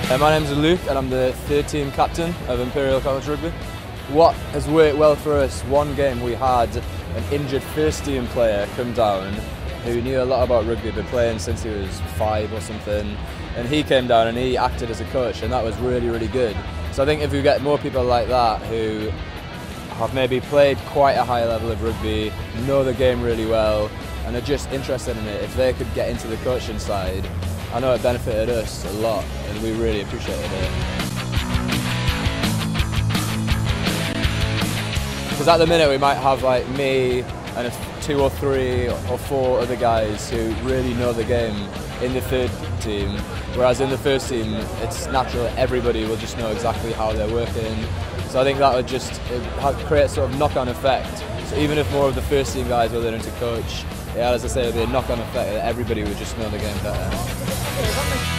My name's Luke and I'm the third team captain of Imperial College Rugby. What has worked well for us, one game we had an injured first team player come down who knew a lot about rugby, been playing since he was 5 or something, and he came down and he acted as a coach, and that was really, really good. So I think if we get more people like that who have maybe played quite a high level of rugby, know the game really well and are just interested in it, if they could get into the coaching side, I know it benefited us a lot and we really appreciated it. Because at the minute we might have like me and 2 or 3 or 4 other guys who really know the game in the third team, whereas in the first team it's natural that everybody will just know exactly how they're working. So I think that would just create a sort of knock-on effect. So even if more of the first team guys were learning to coach, yeah, as I say, it would be a knock-on effect that everybody would just know the game better.